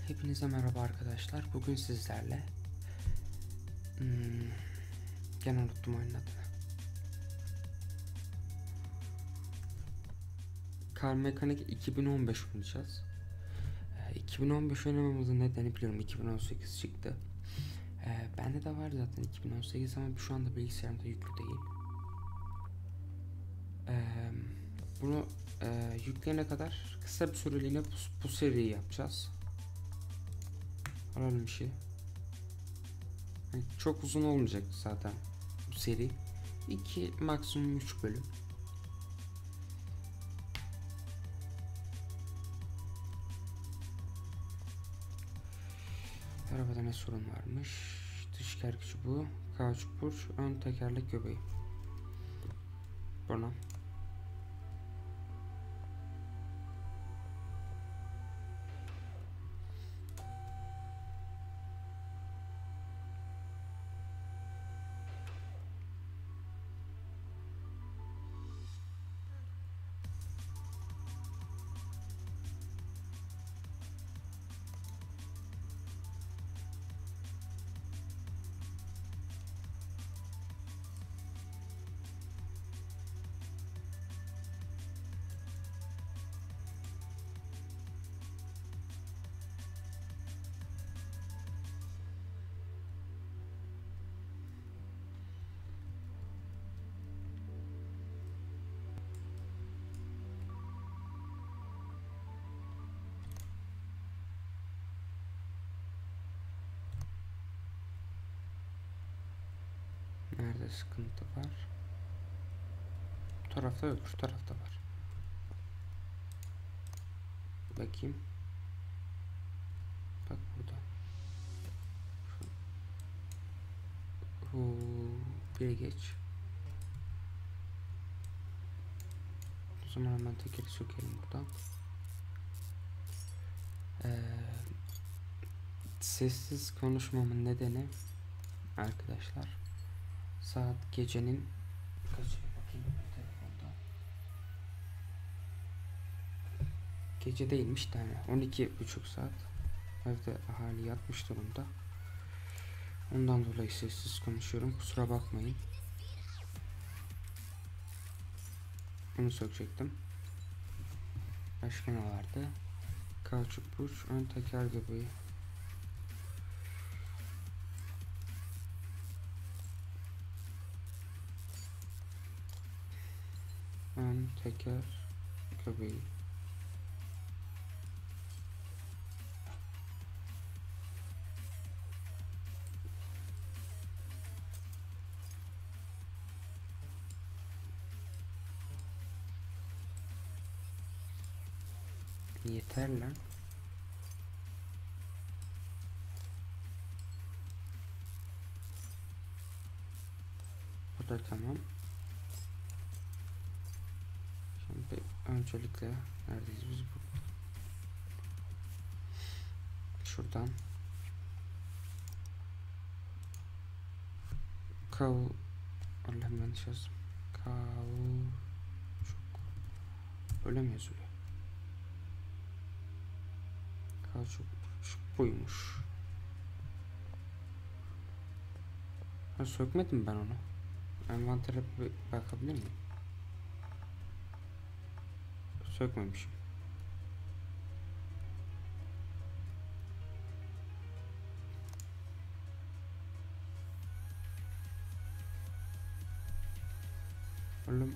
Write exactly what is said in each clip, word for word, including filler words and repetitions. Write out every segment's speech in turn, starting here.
Hepinize merhaba arkadaşlar. Bugün sizlerle hmm, gene unuttum oyunun adını. Car Mechanic iki bin on beş oynayacağız. Ee, iki bin on beş oynamamızın nedeni biliyorum iki bin on sekiz çıktı. Ee, bende de var zaten iki bin on sekiz ama şu anda bilgisayarımda yüklü değil. Ee, bunu e, yükleyene kadar kısa bir süreliğine bu, bu seriyi yapacağız. Alalım işi. Yani çok uzun olmayacak zaten bu seri. iki maksimum üç bölüm. Arabada ne sorun varmış? Dış gergı çubuğu, kauçuk burç, ön tekerlek göbeği. Buna. Nerede sıkıntı var? Bu tarafta yok, şu tarafta var. Bakayım. Bak burada. Huu, bir geç. O zaman hemen tekeri sökelim buradan. Ee, sessiz konuşmamın nedeni arkadaşlar, saat gecenin kaçı bakayım telefonda. Gece değilmiş tane on iki buçuk saat. Evde ahali yatmış durumda. Ondan dolayı sessiz konuşuyorum. Kusura bakmayın. Bunu sökecektim. Başka ne vardı? Kauçuk burç, ön teker göbeği. Ön teker göbeği. Yeter lan. Bu da tamam. Şimdi öncelikle neredeyiz biz bu? Şuradan. Kav Allah'ım yanlış yazdım. Kauçuk. Öyle mi yazılıyor? Kauçuk buymuş. Ha, sökmedim ben onu. Envantere bir bakabilir miyim? Sökmemişim. Oğlum.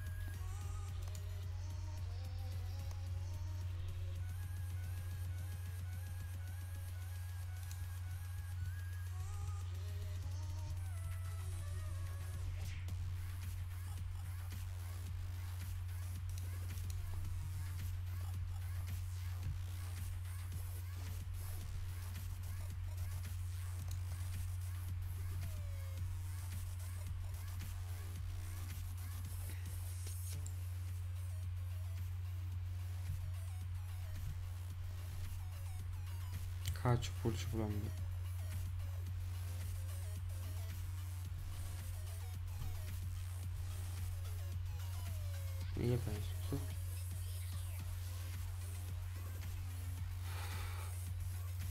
Kauçuk burcu bulamıyorum. Neye benziyordu?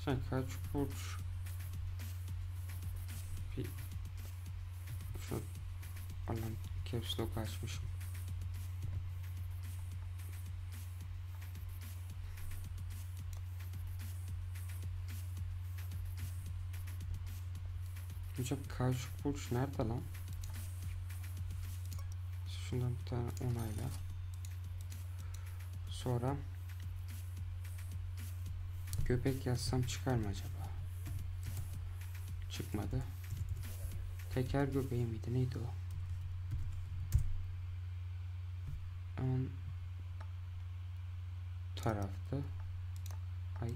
Kaç burç? Bir şu Allah'ım, caps lock açmışım. Hocam kaç burç nerede lan? Şundan bir tane onayla. Sonra göbek yazsam çıkar mı acaba? Çıkmadı. Teker göbeği miydi? Neydi o? Ön tarafta. Ay.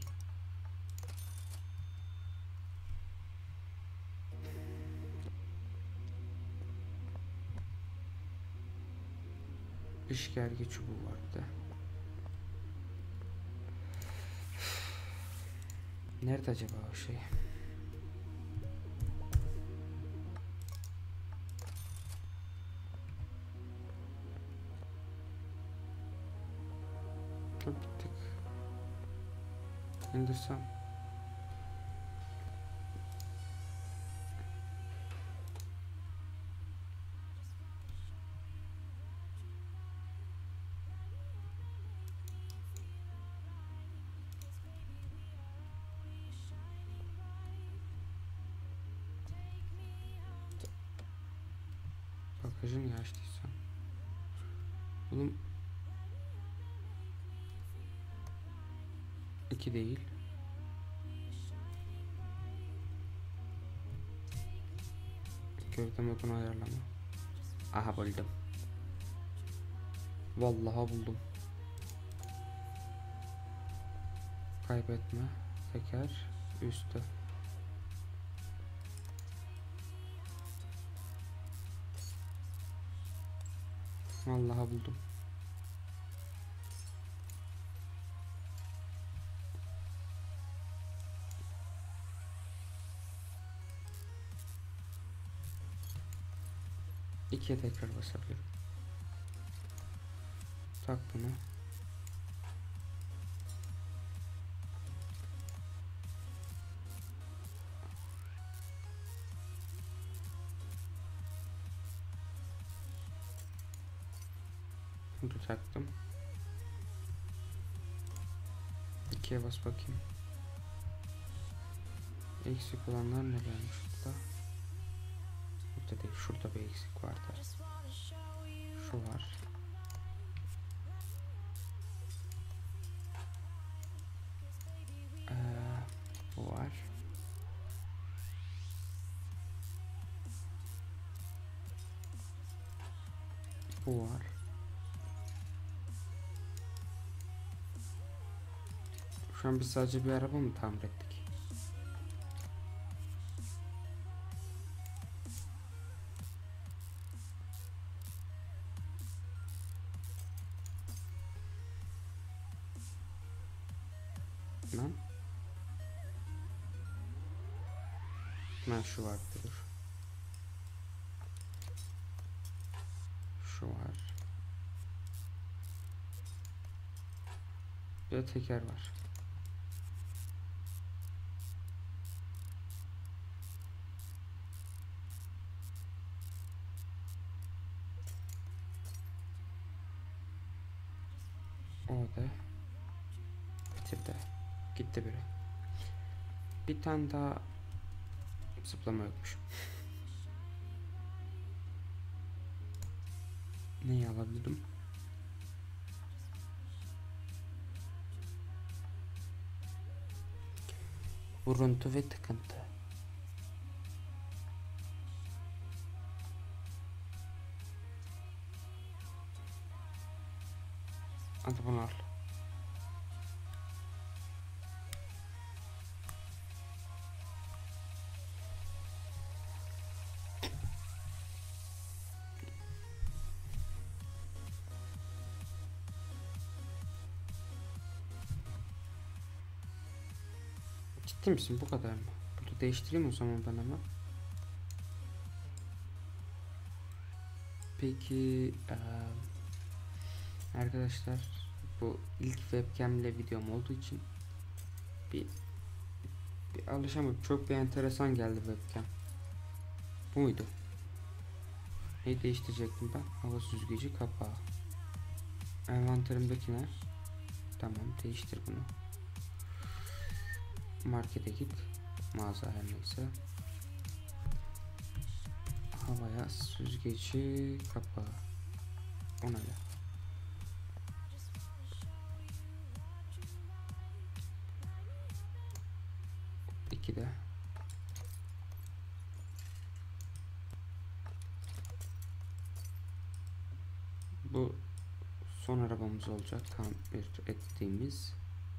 İşgerge çubuğu vardı. Nerede acaba o şey? Dur bir tık. İndirsem. Bagajı niye açtıysam? Oğlum iki değil. Gövde modunu ayarlama. Aha buldum. Vallahi buldum. Kaybetme. Teker üstü. Vallahi buldum. İkiye tekrar basabilirim. Tak bunu. Bunu taktım. İkiye bas bakayım. Eksik olanlar nelermiş burada? Burada değil, şurada bir eksik vardı. Şu var. Ee, bu var. Bu var. Şu an biz sadece bir araba mı tamir ettik? Lan. Ha, şu var, dur. Şu var. Bir de teker var. O da bitirdi. Gitti biri. Bir tane daha zıplama yokmuş. Neyi alabilirim? Vuruntu ve tıkıntı. Hadi bunu al. Ciddi misin, bu kadar mı? Burada değiştireyim o zaman ben ama. Peki ee, arkadaşlar, bu ilk webcam ile videom olduğu için bir bir alışamadım. Çok bir enteresan geldi webcam. Bu muydu? Neyi değiştirecektim ben? Hava süzgeci kapağı. Envanterimdekiler. Tamam, değiştir bunu. Markete git. Mağaza her neyse. Havaya süzgeci kapağı. Onayla. İki de. Bu son arabamız olacak. Tamir ettiğimiz.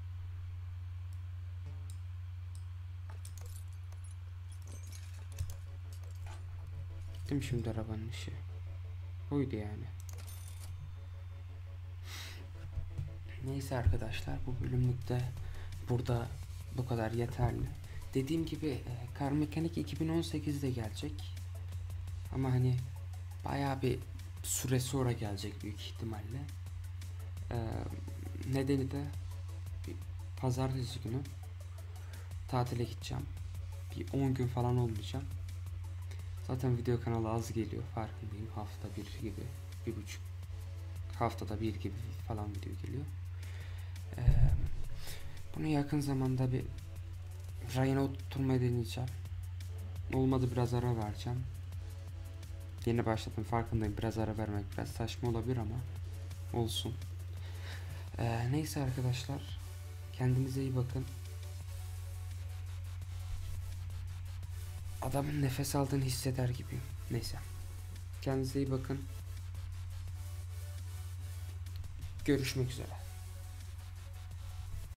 Gittim şimdi arabanın işi. Buydu yani. Neyse arkadaşlar, bu bölümlükte burada bu kadar yeterli. Dediğim gibi Car Mechanic iki bin on sekizde gelecek. Ama hani bayağı bir süre sonra gelecek büyük ihtimalle. Ee, nedeni de bir pazartesi günü tatile gideceğim. Bir on gün falan olmayacağım. Zaten video kanalı az geliyor, farkındayım. Hafta bir gibi, bir buçuk haftada bir gibi falan video geliyor. Ee, bunu yakın zamanda bir rayına oturtmayı deneyeceğim. Olmadı biraz ara vereceğim. Yeni başladım, farkındayım. Biraz ara vermek biraz saçma olabilir ama olsun. Ee, neyse arkadaşlar, kendinize iyi bakın. Adamın nefes aldığını hisseder gibiyim. Neyse. Kendinize iyi bakın. Görüşmek üzere.